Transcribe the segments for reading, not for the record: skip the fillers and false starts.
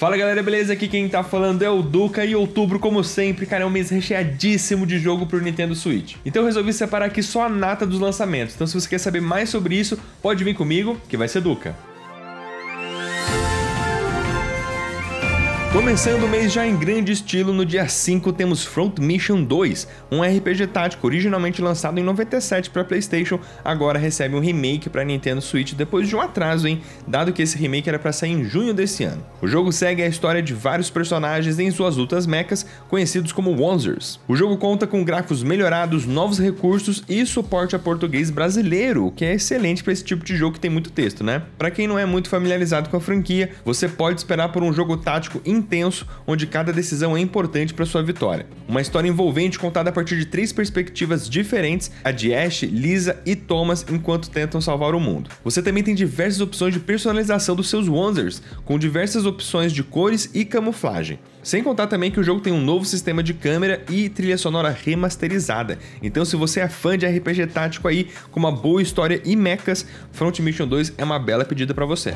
Fala galera, beleza? Aqui quem tá falando é o Duca e outubro, como sempre, cara, é um mês recheadíssimo de jogo pro Nintendo Switch. Então eu resolvi separar aqui só a nata dos lançamentos. Então se você quer saber mais sobre isso, pode vir comigo, que vai ser Duca. Começando o mês já em grande estilo, no dia 5 temos Front Mission 2, um RPG tático originalmente lançado em 97 para PlayStation, agora recebe um remake para Nintendo Switch depois de um atraso, hein? Dado que esse remake era para sair em junho desse ano. O jogo segue a história de vários personagens em suas lutas mechas, conhecidos como Wanzers. O jogo conta com gráficos melhorados, novos recursos e suporte a português brasileiro, o que é excelente para esse tipo de jogo que tem muito texto, né? Para quem não é muito familiarizado com a franquia, você pode esperar por um jogo tático intenso, onde cada decisão é importante para sua vitória. Uma história envolvente contada a partir de 3 perspectivas diferentes, a de Ash, Lisa e Thomas, enquanto tentam salvar o mundo. Você também tem diversas opções de personalização dos seus Wanzers, com diversas opções de cores e camuflagem. Sem contar também que o jogo tem um novo sistema de câmera e trilha sonora remasterizada. Então se você é fã de RPG tático aí, com uma boa história e mechas, Front Mission 2 é uma bela pedida para você.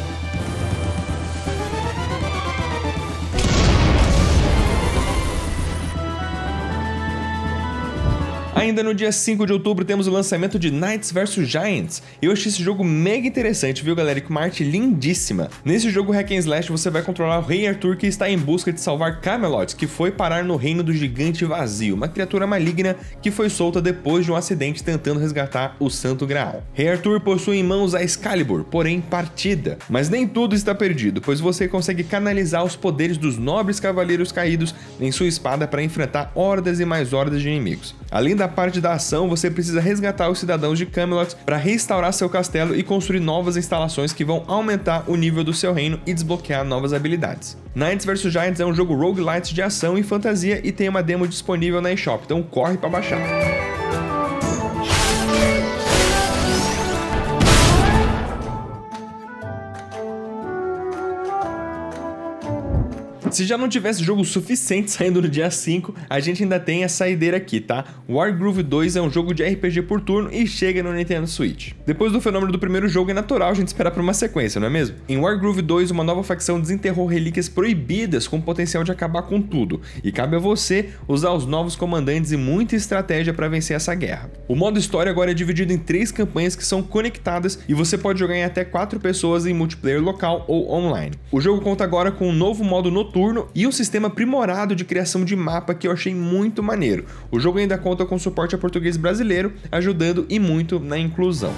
Ainda no dia 5 de outubro temos o lançamento de Knights vs Giants. Eu achei esse jogo mega interessante, viu galera? Com uma arte lindíssima. Nesse jogo hack and slash você vai controlar o Rei Arthur, que está em busca de salvar Camelot, que foi parar no reino do Gigante Vazio, uma criatura maligna que foi solta depois de um acidente tentando resgatar o Santo Graal. Rei Arthur possui em mãos a Excalibur, porém partida. Mas nem tudo está perdido, pois você consegue canalizar os poderes dos nobres cavaleiros caídos em sua espada para enfrentar hordas e mais hordas de inimigos. Além da parte da ação, você precisa resgatar os cidadãos de Camelot para restaurar seu castelo e construir novas instalações que vão aumentar o nível do seu reino e desbloquear novas habilidades. Knights vs Giants é um jogo roguelite de ação e fantasia e tem uma demo disponível na eShop, então corre para baixar. Se já não tivesse jogo suficiente saindo no dia 5, a gente ainda tem a saideira aqui, tá? Wargroove 2 é um jogo de RPG por turno e chega no Nintendo Switch. Depois do fenômeno do primeiro jogo, é natural a gente esperar por uma sequência, não é mesmo? Em Wargroove 2, uma nova facção desenterrou relíquias proibidas com potencial de acabar com tudo, e cabe a você usar os novos comandantes e muita estratégia para vencer essa guerra. O modo história agora é dividido em 3 campanhas que são conectadas e você pode jogar em até 4 pessoas em multiplayer local ou online. O jogo conta agora com um novo modo noturno e um sistema aprimorado de criação de mapa que eu achei muito maneiro. O jogo ainda conta com suporte a português brasileiro, ajudando e muito na inclusão.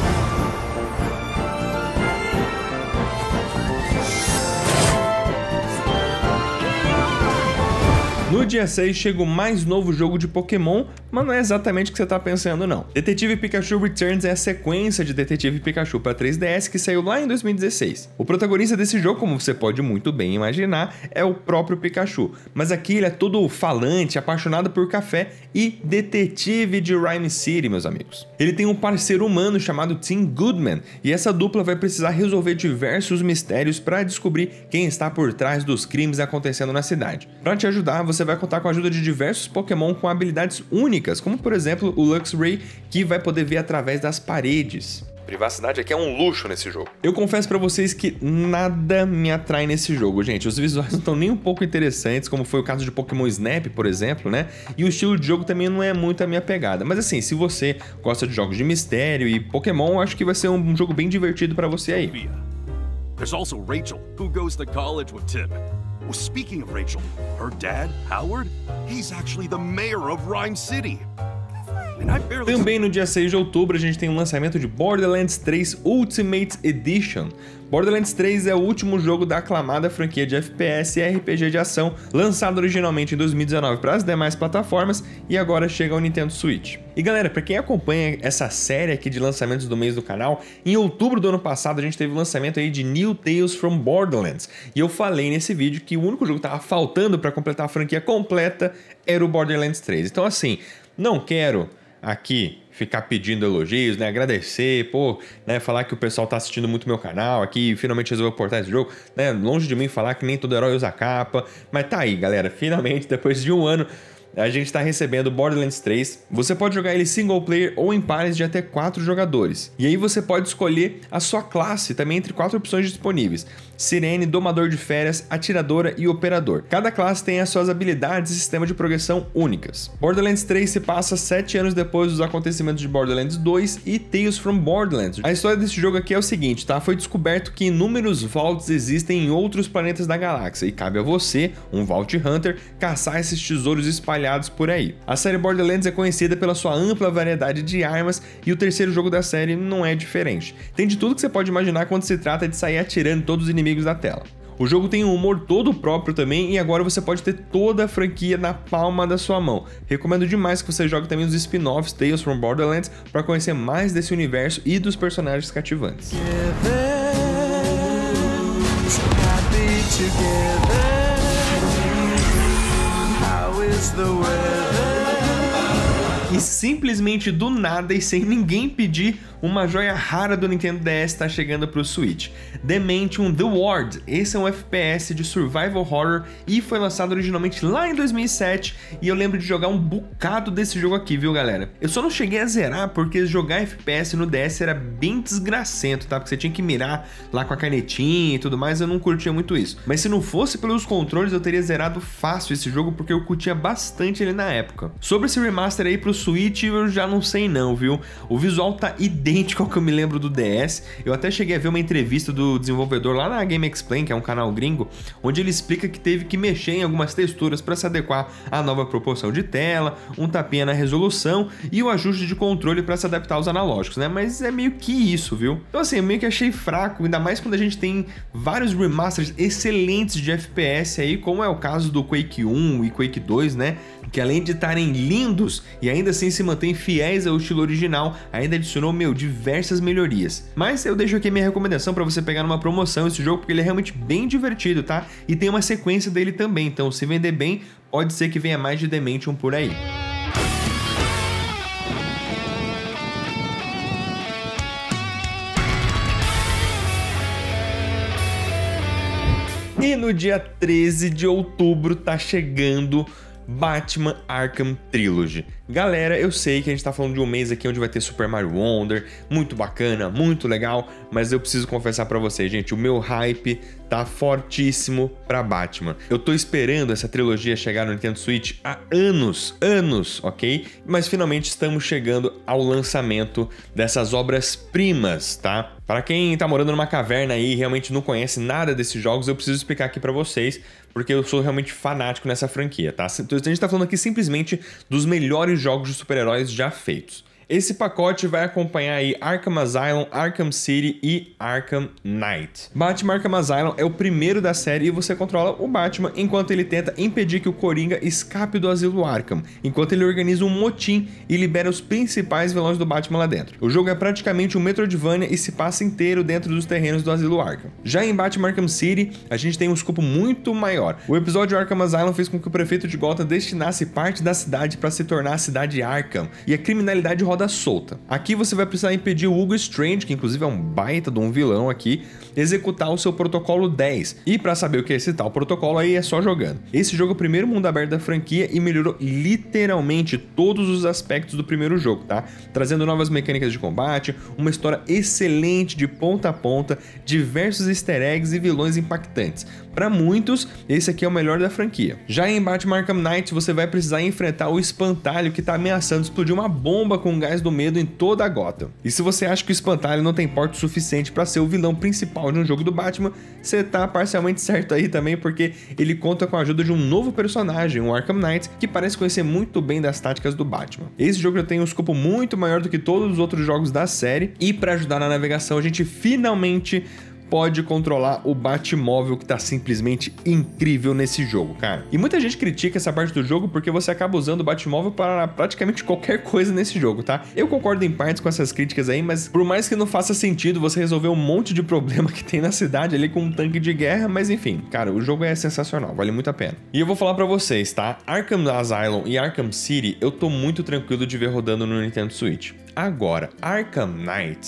No dia 6 chega o mais novo jogo de Pokémon, mas não é exatamente o que você tá pensando não. Detetive Pikachu Returns é a sequência de Detetive Pikachu para 3DS que saiu lá em 2016. O protagonista desse jogo, como você pode muito bem imaginar, é o próprio Pikachu, mas aqui ele é todo falante, apaixonado por café e detetive de Rhyme City, meus amigos. Ele tem um parceiro humano chamado Tim Goodman e essa dupla vai precisar resolver diversos mistérios para descobrir quem está por trás dos crimes acontecendo na cidade. Para te ajudar, você vai contar com a ajuda de diversos Pokémon com habilidades únicas, como por exemplo o Luxray, que vai poder ver através das paredes. Privacidade aqui é um luxo nesse jogo. Eu confesso pra vocês que nada me atrai nesse jogo, gente. Os visuais não estão nem um pouco interessantes, como foi o caso de Pokémon Snap, por exemplo, né? E o estilo de jogo também não é muito a minha pegada. Mas assim, se você gosta de jogos de mistério e Pokémon, eu acho que vai ser um jogo bem divertido pra você aí. There's also Rachel, who goes to college with Tim. Well, speaking of Rachel, her dad, Howard, he's actually the mayor of Rhyme City. Também no dia 6 de outubro a gente tem o lançamento de Borderlands 3 Ultimate Edition. Borderlands 3 é o último jogo da aclamada franquia de FPS e RPG de ação, lançado originalmente em 2019 para as demais plataformas e agora chega ao Nintendo Switch. E galera, para quem acompanha essa série aqui de lançamentos do mês do canal, em outubro do ano passado a gente teve o lançamento aí de New Tales from Borderlands, e eu falei nesse vídeo que o único jogo que tava faltando para completar a franquia completa era o Borderlands 3. Então assim, não quero aqui ficar pedindo elogios, né, agradecer, pô, né, falar que o pessoal tá assistindo muito meu canal aqui, finalmente resolveu portar esse jogo, né, longe de mim falar que nem todo herói usa capa, mas tá aí, galera, finalmente, depois de um ano, a gente está recebendo Borderlands 3. Você pode jogar ele single player ou em pares de até 4 jogadores. E aí você pode escolher a sua classe também entre 4 opções disponíveis: Sirene, Domador de Férias, Atiradora e Operador. Cada classe tem as suas habilidades e sistema de progressão únicas. Borderlands 3 se passa 7 anos depois dos acontecimentos de Borderlands 2 e Tales from Borderlands. A história desse jogo aqui é o seguinte, tá? Foi descoberto que inúmeros vaults existem em outros planetas da galáxia e cabe a você, um Vault Hunter, caçar esses tesouros espalhados por aí. A série Borderlands é conhecida pela sua ampla variedade de armas e o terceiro jogo da série não é diferente. Tem de tudo que você pode imaginar quando se trata de sair atirando todos os inimigos da tela. O jogo tem um humor todo próprio também e agora você pode ter toda a franquia na palma da sua mão. Recomendo demais que você jogue também os spin-offs Tales from Borderlands para conhecer mais desse universo e dos personagens cativantes. E simplesmente do nada e sem ninguém pedir, uma joia rara do Nintendo DS está chegando para o Switch. Dementium The Ward. Esse é um FPS de survival horror e foi lançado originalmente lá em 2007 e eu lembro de jogar um bocado desse jogo aqui, viu galera? Eu só não cheguei a zerar porque jogar FPS no DS era bem desgracento, tá? Porque você tinha que mirar lá com a canetinha e tudo mais, eu não curtia muito isso. Mas se não fosse pelos controles eu teria zerado fácil esse jogo porque eu curtia bastante ele na época. Sobre esse remaster aí pro Switch eu já não sei não, viu? O visual tá idêntico ao que eu me lembro do DS. Eu até cheguei a ver uma entrevista do desenvolvedor lá na Game Explain, que é um canal gringo, onde ele explica que teve que mexer em algumas texturas para se adequar à nova proporção de tela, um tapinha na resolução e o ajuste de controle para se adaptar aos analógicos, né? Mas é meio que isso, viu? Então assim, eu meio que achei fraco, ainda mais quando a gente tem vários remasters excelentes de FPS aí, como é o caso do Quake 1 e Quake 2, né? Que além de estarem lindos e ainda assim se mantêm fiéis ao estilo original, ainda adicionou, diversas melhorias. Mas eu deixo aqui a minha recomendação para você pegar numa promoção esse jogo, porque ele é realmente bem divertido, tá? E tem uma sequência dele também, então se vender bem, pode ser que venha mais de Dementium por aí. E no dia 13 de outubro tá chegando Batman Arkham Trilogy. Galera, eu sei que a gente tá falando de um mês aqui onde vai ter Super Mario Wonder, muito bacana, muito legal, mas eu preciso confessar pra vocês, gente, o meu hype tá fortíssimo pra Batman. Eu tô esperando essa trilogia chegar no Nintendo Switch há anos, ok? Mas finalmente estamos chegando ao lançamento dessas obras-primas, tá? Para quem tá morando numa caverna aí e realmente não conhece nada desses jogos, eu preciso explicar aqui pra vocês, porque eu sou realmente fanático nessa franquia, tá? Então a gente tá falando aqui simplesmente dos melhores jogos de super-heróis já feitos. Esse pacote vai acompanhar aí Arkham Asylum, Arkham City e Arkham Knight. Batman Arkham Asylum é o primeiro da série e você controla o Batman enquanto ele tenta impedir que o Coringa escape do asilo Arkham, enquanto ele organiza um motim e libera os principais vilões do Batman lá dentro. O jogo é praticamente um Metroidvania e se passa inteiro dentro dos terrenos do asilo Arkham. Já em Batman Arkham City, a gente tem um escopo muito maior. O episódio Arkham Asylum fez com que o prefeito de Gotham destinasse parte da cidade para se tornar a cidade Arkham, e a criminalidade roda solta. Aqui você vai precisar impedir o Hugo Strange, que inclusive é um baita de um vilão aqui, executar o seu protocolo 10. E para saber o que é esse tal protocolo aí é só jogando. Esse jogo é o primeiro mundo aberto da franquia e melhorou literalmente todos os aspectos do primeiro jogo, tá? Trazendo novas mecânicas de combate, uma história excelente de ponta a ponta, diversos easter eggs e vilões impactantes. Para muitos, esse aqui é o melhor da franquia. Já em Batman Arkham Knight, você vai precisar enfrentar o Espantalho, que tá ameaçando explodir uma bomba com gás do medo em toda a Gotham. E se você acha que o Espantalho não tem porte suficiente para ser o vilão principal de um jogo do Batman, você tá parcialmente certo aí também, porque ele conta com a ajuda de um novo personagem, o Arkham Knight, que parece conhecer muito bem das táticas do Batman. Esse jogo já tem um escopo muito maior do que todos os outros jogos da série, e para ajudar na navegação a gente finalmente pode controlar o Batmóvel, que tá simplesmente incrível nesse jogo, cara. E muita gente critica essa parte do jogo porque você acaba usando o Batmóvel para praticamente qualquer coisa nesse jogo, tá? Eu concordo em partes com essas críticas aí, mas por mais que não faça sentido você resolver um monte de problema que tem na cidade ali com um tanque de guerra, mas enfim, cara, o jogo é sensacional, vale muito a pena. E eu vou falar pra vocês, tá? Arkham Asylum e Arkham City eu tô muito tranquilo de ver rodando no Nintendo Switch. Agora, Arkham Knight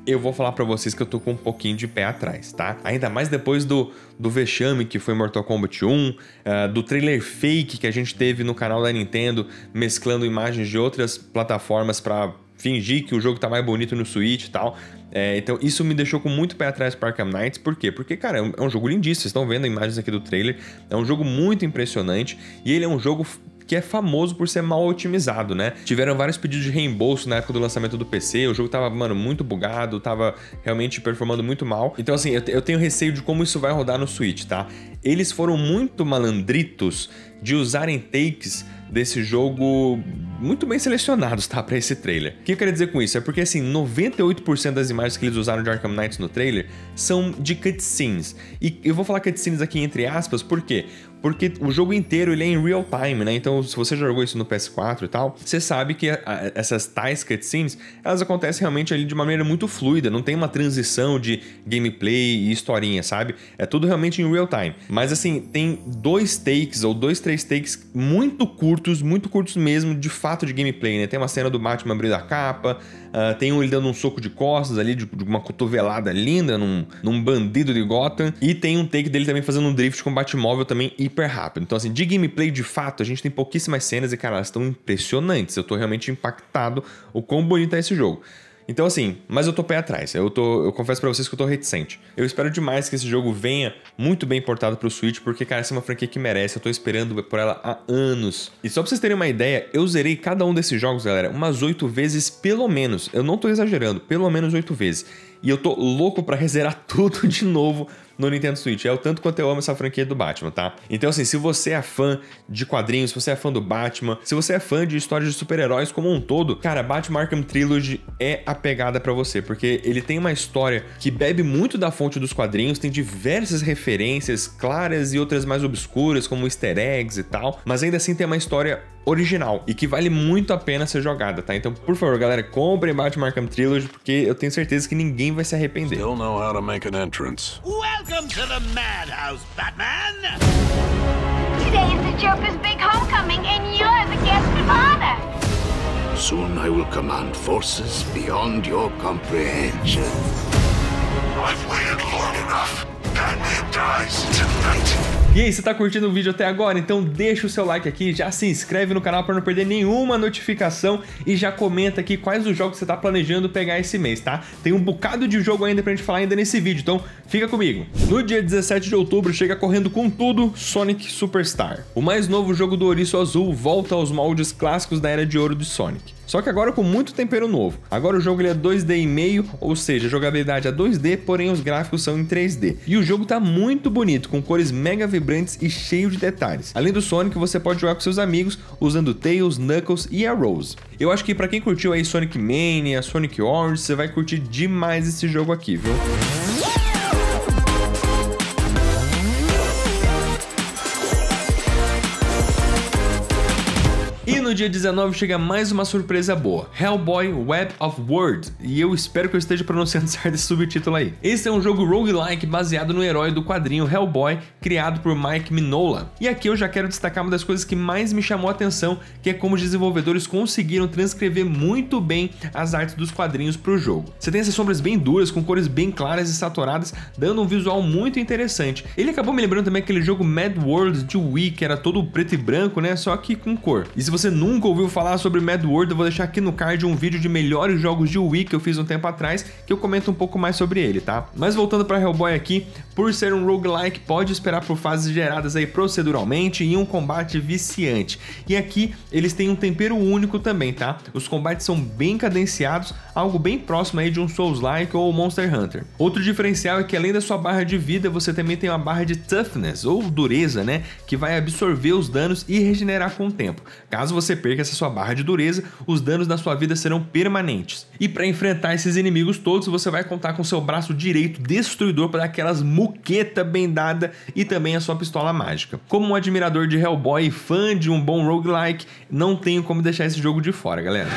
eu vou falar pra vocês que eu tô com um pouquinho de pé atrás, tá? Ainda mais depois do vexame que foi Mortal Kombat 1, do trailer fake que a gente teve no canal da Nintendo, mesclando imagens de outras plataformas pra fingir que o jogo tá mais bonito no Switch e tal. Então isso me deixou com muito pé atrás para Arkham Knights. Por quê? Porque, cara, é um jogo lindíssimo. Vocês estão vendo imagens aqui do trailer. É um jogo muito impressionante e ele é um jogo que é famoso por ser mal otimizado, né? Tiveram vários pedidos de reembolso na época do lançamento do PC, o jogo tava, mano, muito bugado, tava realmente performando muito mal. Então, assim, eu tenho receio de como isso vai rodar no Switch, tá? Eles foram muito malandritos de usarem takes desse jogo muito bem selecionados, tá? Pra esse trailer. O que eu quero dizer com isso? É porque, assim, 98% das imagens que eles usaram de Arkham Knights no trailer são de cutscenes. E eu vou falar cutscenes aqui entre aspas, por quê? Porque o jogo inteiro ele é em real time, né? Então, se você já jogou isso no PS4 e tal, você sabe que essas tais cutscenes, elas acontecem realmente ali de uma maneira muito fluida, não tem uma transição de gameplay e historinha, sabe? É tudo realmente em real time. Mas, assim, tem 2 takes ou 2, 3 takes muito curtos mesmo, de fato, de gameplay, né? Tem uma cena do Batman abrindo a capa, tem ele dando um soco de costas ali, de uma cotovelada linda num bandido de Gotham, e tem um take dele também fazendo um drift com o Batmóvel também hiper rápido. Então, assim, de gameplay, de fato, a gente tem pouquíssimas cenas e, cara, elas estão impressionantes. Eu tô realmente impactado o quão bonito é esse jogo. Então, assim, mas eu tô pé atrás. Eu confesso pra vocês que eu tô reticente. Eu espero demais que esse jogo venha muito bem portado pro Switch, porque, cara, essa é uma franquia que merece. Eu tô esperando por ela há anos. E só pra vocês terem uma ideia, eu zerei cada um desses jogos, galera, umas 8 vezes pelo menos. Eu não tô exagerando, pelo menos 8 vezes. E eu tô louco pra rezerar tudo de novo no Nintendo Switch. É o tanto quanto eu amo essa franquia do Batman, tá? Então, assim, se você é fã de quadrinhos, se você é fã do Batman, se você é fã de histórias de super-heróis como um todo, cara, Batman Arkham Trilogy é a pegada pra você, porque ele tem uma história que bebe muito da fonte dos quadrinhos, tem diversas referências claras e outras mais obscuras, como easter eggs e tal, mas ainda assim tem uma história original e que vale muito a pena ser jogada, tá? Então, por favor, galera, comprem Batman Arkham Trilogy, porque eu tenho certeza que ninguém vai se arrepender. Still know how to make an entrance. Welcome to the madhouse, Batman! Today is the Joker's big homecoming, and you're the guest of honor. Soon I will command forces beyond your comprehension. I've waited long enough. Batman dies tonight. E aí, você tá curtindo o vídeo até agora? Então deixa o seu like aqui, já se inscreve no canal para não perder nenhuma notificação e já comenta aqui quais os jogos você tá planejando pegar esse mês, tá? Tem um bocado de jogo ainda pra gente falar ainda nesse vídeo, então fica comigo. No dia 17 de outubro chega correndo com tudo Sonic Superstar. O mais novo jogo do Ouriço Azul volta aos moldes clássicos da era de ouro de Sonic. Só que agora com muito tempero novo. Agora o jogo ele é 2D e meio, ou seja, a jogabilidade é 2D, porém os gráficos são em 3D. E o jogo tá muito bonito, com cores mega vibrantes e cheio de detalhes. Além do Sonic, você pode jogar com seus amigos usando Tails, Knuckles e a Rose. Eu acho que pra quem curtiu aí Sonic Mania, Sonic Orange, você vai curtir demais esse jogo aqui, viu? E no dia 19 chega mais uma surpresa boa, Hellboy Web of Words, e eu espero que eu esteja pronunciando certo esse subtítulo aí. Esse é um jogo roguelike baseado no herói do quadrinho Hellboy, criado por Mike Mignola. E aqui eu já quero destacar uma das coisas que mais me chamou a atenção, que é como os desenvolvedores conseguiram transcrever muito bem as artes dos quadrinhos para o jogo. Você tem essas sombras bem duras, com cores bem claras e saturadas, dando um visual muito interessante. Ele acabou me lembrando também aquele jogo Mad World de Wii, que era todo preto e branco, né, só que com cor. E se você nunca ouviu falar sobre Mad World, eu vou deixar aqui no card um vídeo de melhores jogos de Wii que eu fiz um tempo atrás, que eu comento um pouco mais sobre ele, tá? Mas voltando para Hellboy aqui, por ser um roguelike, pode esperar por fases geradas aí proceduralmente e um combate viciante. E aqui eles têm um tempero único também, tá? Os combates são bem cadenciados, algo bem próximo aí de um Souls-like ou Monster Hunter. Outro diferencial é que além da sua barra de vida, você também tem uma barra de toughness, ou dureza, né? Que vai absorver os danos e regenerar com o tempo. Caso você perca essa sua barra de dureza, os danos da sua vida serão permanentes. E para enfrentar esses inimigos todos, você vai contar com seu braço direito destruidor para dar aquelas muqueta bem dada e também a sua pistola mágica. Como um admirador de Hellboy e fã de um bom roguelike, não tenho como deixar esse jogo de fora, galera.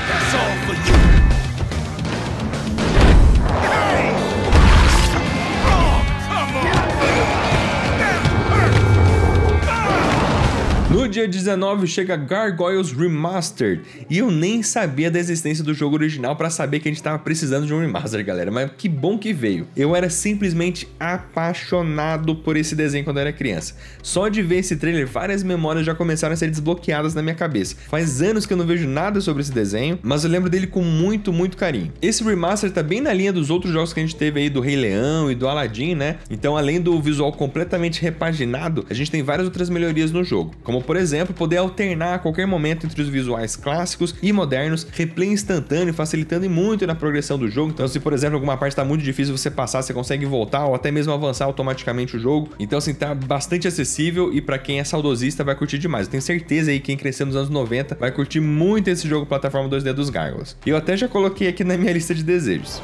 No dia dia 19 chega Gargoyles Remastered, e eu nem sabia da existência do jogo original pra saber que a gente tava precisando de um remaster, galera, mas que bom que veio. Eu era simplesmente apaixonado por esse desenho quando eu era criança. Só de ver esse trailer, várias memórias já começaram a ser desbloqueadas na minha cabeça. Faz anos que eu não vejo nada sobre esse desenho, mas eu lembro dele com muito carinho. Esse remaster tá bem na linha dos outros jogos que a gente teve aí do Rei Leão e do Aladdin, né? Então, além do visual completamente repaginado, a gente tem várias outras melhorias no jogo, como por exemplo, poder alternar a qualquer momento entre os visuais clássicos e modernos, replay instantâneo, facilitando muito na progressão do jogo. Então, se por exemplo alguma parte tá muito difícil você passar, você consegue voltar ou até mesmo avançar automaticamente o jogo. Então, assim, tá bastante acessível e pra quem é saudosista vai curtir demais. Eu tenho certeza aí que quem cresceu nos anos 90 vai curtir muito esse jogo plataforma 2D dos Gargoyles. E eu até já coloquei aqui na minha lista de desejos.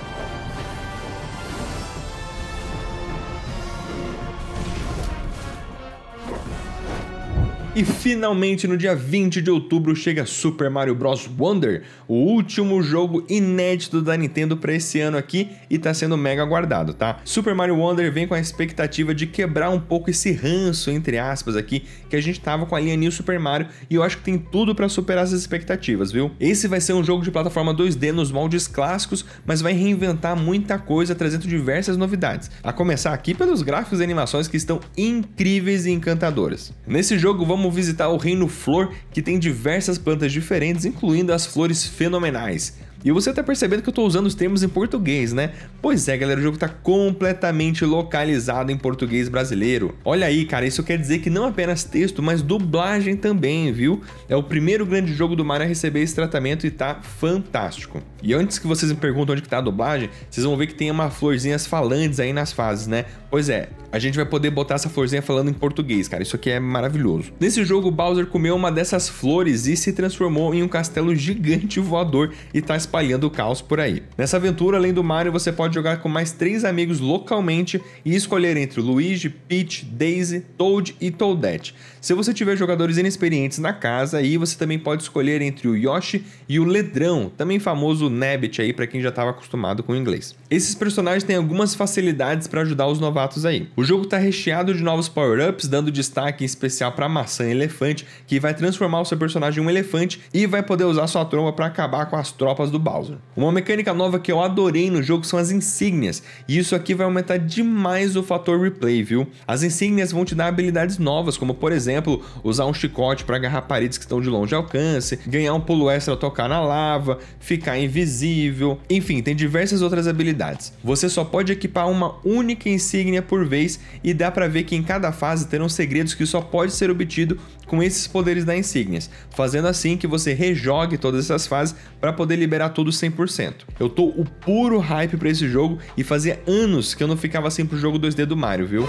E finalmente no dia 20 de outubro chega Super Mario Bros. Wonder, o último jogo inédito da Nintendo para esse ano aqui e tá sendo mega aguardado, tá? Super Mario Wonder vem com a expectativa de quebrar um pouco esse ranço, entre aspas, aqui, que a gente tava com a linha New Super Mario, e eu acho que tem tudo para superar essas expectativas, viu? Esse vai ser um jogo de plataforma 2D nos moldes clássicos, mas vai reinventar muita coisa, trazendo diversas novidades. A começar aqui pelos gráficos e animações que estão incríveis e encantadoras. Nesse jogo vamos visitar o Reino Flor, que tem diversas plantas diferentes, incluindo as flores fenomenais. E você tá percebendo que eu tô usando os termos em português, né? Pois é, galera, o jogo tá completamente localizado em português brasileiro. Olha aí, cara, isso quer dizer que não apenas texto, mas dublagem também, viu? É o primeiro grande jogo do Mario a receber esse tratamento e tá fantástico. E antes que vocês me perguntem onde que tá a dublagem, vocês vão ver que tem umas florzinhas falantes aí nas fases, né? Pois é, a gente vai poder botar essa florzinha falando em português, cara, isso aqui é maravilhoso. Nesse jogo, o Bowser comeu uma dessas flores e se transformou em um castelo gigante voador e tá espalhando o caos por aí. Nessa aventura, além do Mario, você pode jogar com mais 3 amigos localmente e escolher entre Luigi, Peach, Daisy, Toad e Toadette. Se você tiver jogadores inexperientes na casa, aí você também pode escolher entre o Yoshi e o Ledrão, também famoso Nabbit aí para quem já estava acostumado com o inglês. Esses personagens têm algumas facilidades para ajudar os novatos aí. O jogo está recheado de novos power-ups, dando destaque em especial para a maçã elefante, que vai transformar o seu personagem em um elefante e vai poder usar sua tromba para acabar com as tropas do Bowser. Uma mecânica nova que eu adorei no jogo são as insígnias, e isso aqui vai aumentar demais o fator replay, viu? As insígnias vão te dar habilidades novas, como por exemplo, usar um chicote para agarrar paredes que estão de longe alcance, ganhar um pulo extra ao tocar na lava, ficar invisível, enfim, tem diversas outras habilidades. Você só pode equipar uma única insígnia por vez e dá para ver que em cada fase terão segredos que só pode ser obtido com esses poderes da insígnias, fazendo assim que você rejogue todas essas fases para poder liberar tudo 100%. Eu tô o puro hype para esse jogo e fazia anos que eu não ficava assim pro jogo 2D do Mario, viu?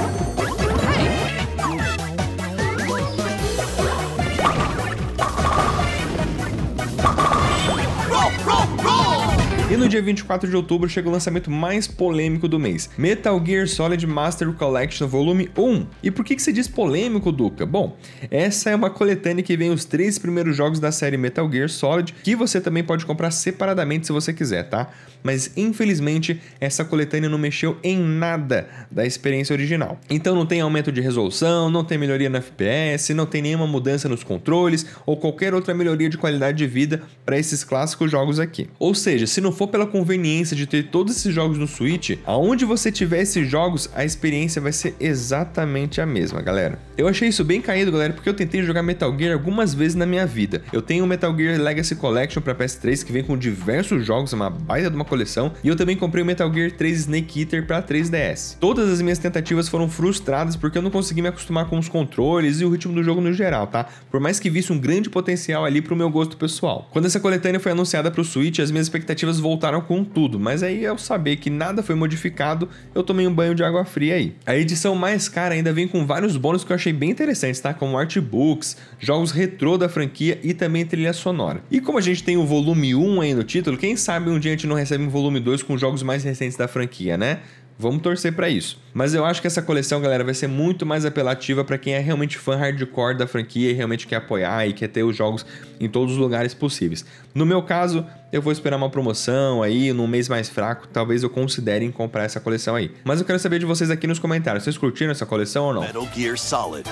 E no dia 24 de outubro chega o lançamento mais polêmico do mês, Metal Gear Solid Master Collection Volume 1. E por que se diz polêmico, Duca? Bom, essa é uma coletânea que vem os 3 primeiros jogos da série Metal Gear Solid, que você também pode comprar separadamente se você quiser, tá? Mas infelizmente essa coletânea não mexeu em nada da experiência original. Então não tem aumento de resolução, não tem melhoria no FPS, não tem nenhuma mudança nos controles ou qualquer outra melhoria de qualidade de vida para esses clássicos jogos aqui. Ou seja, se não for pela conveniência de ter todos esses jogos no Switch, aonde você tiver esses jogos, a experiência vai ser exatamente a mesma, galera. Eu achei isso bem caído, galera, porque eu tentei jogar Metal Gear algumas vezes na minha vida. Eu tenho o Metal Gear Legacy Collection para PS3, que vem com diversos jogos, uma baita de uma coleção, e eu também comprei o Metal Gear 3 Snake Eater para 3DS. Todas as minhas tentativas foram frustradas porque eu não consegui me acostumar com os controles e o ritmo do jogo no geral, tá? Por mais que visse um grande potencial ali pro meu gosto pessoal. Quando essa coletânea foi anunciada pro Switch, as minhas expectativas voltaram com tudo, mas aí ao saber que nada foi modificado, eu tomei um banho de água fria aí. A edição mais cara ainda vem com vários bônus que eu achei bem interessantes, tá? Como artbooks, jogos retrô da franquia e também trilha sonora. E como a gente tem o volume 1 aí no título, quem sabe um dia a gente não recebe um volume 2 com jogos mais recentes da franquia, né? Vamos torcer pra isso. Mas eu acho que essa coleção, galera, vai ser muito mais apelativa pra quem é realmente fã hardcore da franquia e realmente quer apoiar e quer ter os jogos em todos os lugares possíveis. No meu caso, eu vou esperar uma promoção aí, num mês mais fraco, talvez eu considere em comprar essa coleção aí. Mas eu quero saber de vocês aqui nos comentários, vocês curtiram essa coleção ou não? Metal Gear Solid.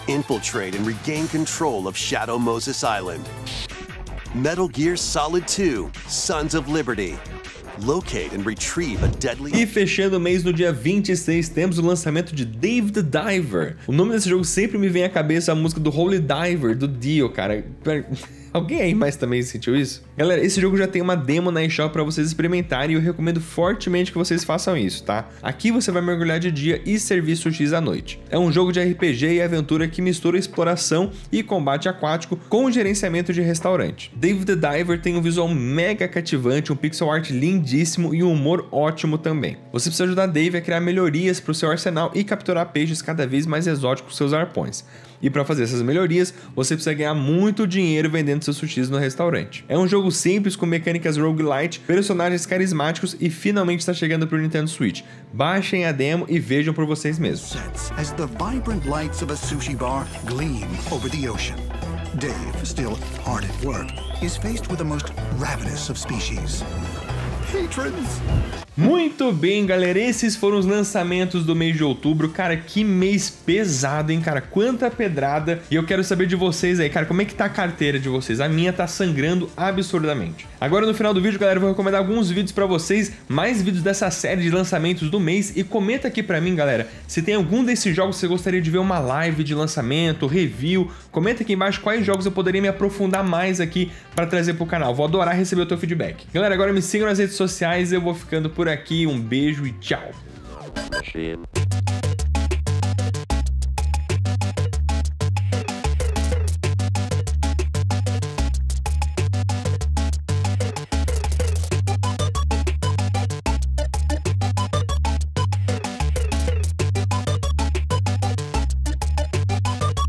Infiltrate and regain control of Shadow Moses Island. Metal Gear Solid 2: Sons of Liberty. Locate and retrieve a deadly... E fechando o mês no dia 26, temos o lançamento de Dave the Diver. O nome desse jogo sempre me vem à cabeça a música do Holy Diver, do Dio, cara. Alguém aí mais também sentiu isso? Galera, esse jogo já tem uma demo na eShop para vocês experimentarem e eu recomendo fortemente que vocês façam isso, tá? Aqui você vai mergulhar de dia e servir sushis à noite. É um jogo de RPG e aventura que mistura exploração e combate aquático com gerenciamento de restaurante. Dave the Diver tem um visual mega cativante, um pixel art lindíssimo e um humor ótimo também. Você precisa ajudar Dave a criar melhorias para o seu arsenal e capturar peixes cada vez mais exóticos com seus arpões. E para fazer essas melhorias, você precisa ganhar muito dinheiro vendendo seus sushis no restaurante. É um jogo simples com mecânicas roguelite, personagens carismáticos e finalmente está chegando para o Nintendo Switch. Baixem a demo e vejam por vocês mesmos. As the vibrant lights of a sushi bar gleam over the ocean, Dave, still hard at work, is faced with the most ravenous of species. Patrons. Muito bem, galera, esses foram os lançamentos do mês de outubro. Cara, que mês pesado, hein, cara? Quanta pedrada. E eu quero saber de vocês aí, cara, como é que tá a carteira de vocês? A minha tá sangrando absurdamente. Agora no final do vídeo, galera, eu vou recomendar alguns vídeos pra vocês, mais vídeos dessa série de lançamentos do mês. E comenta aqui pra mim, galera, se tem algum desses jogos que você gostaria de ver uma live de lançamento, review. Comenta aqui embaixo quais jogos eu poderia me aprofundar mais aqui pra trazer pro canal. Vou adorar receber o teu feedback. Galera, agora me sigam nas redes sociais, eu vou ficando por aqui. Um beijo e tchau.